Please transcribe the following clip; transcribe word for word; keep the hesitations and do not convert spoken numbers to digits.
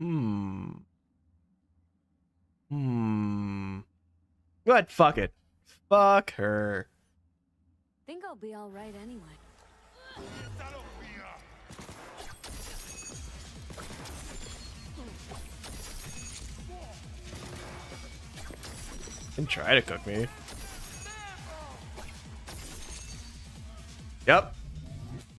Hmm. Hmm. What? Fuck it. Fuck her. Think I'll be all right anyway. And try to cook me. Yep.